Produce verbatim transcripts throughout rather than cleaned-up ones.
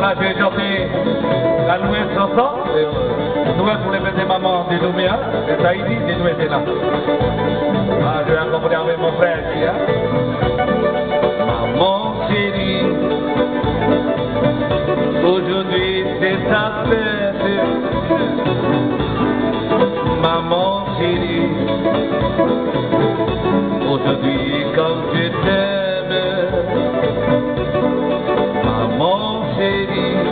Voilà, j'ai chanté la nouvelle chanson, euh, nouvelle pour les petits mamans de Nouméa, de Tahiti, de nous étaient là. Ah, je vais accompagner avec mon frère ici. Hein. Maman chérie, aujourd'hui c'est ta fête. Maman chérie, aujourd'hui comme je t'aime. Maman chérie,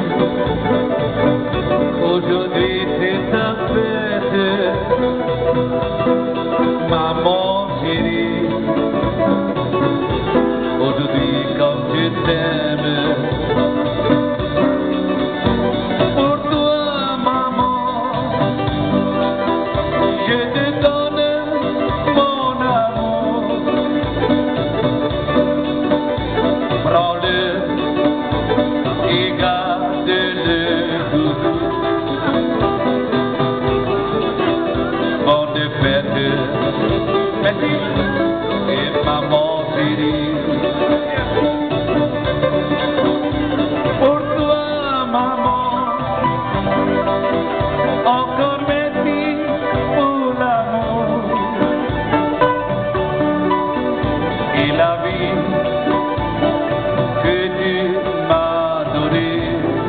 aujourd'hui c'est ta fête. Maman chérie, aujourd'hui comme je t'aime. Pour toi maman, je te donne mon amour. Prends-le et garde-le doudou. Bonne fête, merci, et maman chérie. Pour toi maman, encore merci pour l'amour et la vie que tu m'as donnée.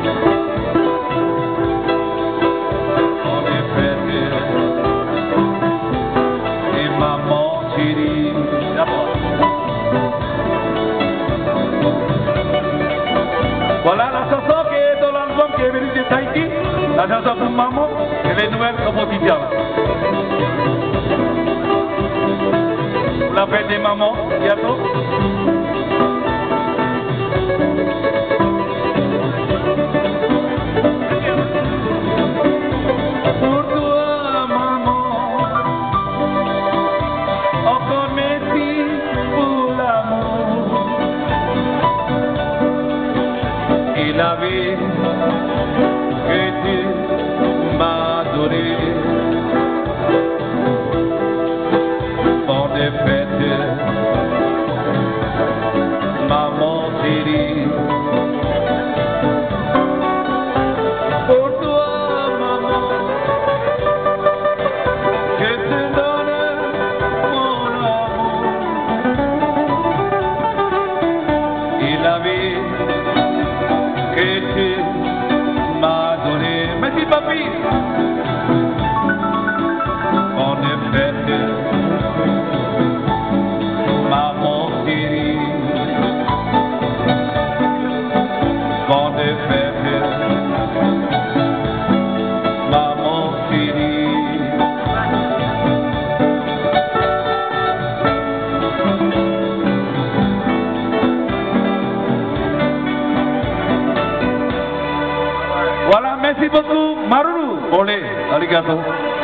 Bonne fête, et maman chérie. Voilà la chanson qui est dans l'album qui est venu de Tahiti, la chanson pour maman et les nouvelles compositions. Pour la fête des mamans, bientôt. Pour toi maman, encore merci pour l'amour et la vie que tu m'as donnée. Bonne fête, maman chérie. Pour toi maman, je te donne mon amour et la vie que tu m'as donné. Merci papi. Bonne fête, maman chérie. Bonne fête, maman chérie. Voilà, merci beaucoup, Maruru. Olé, arigato.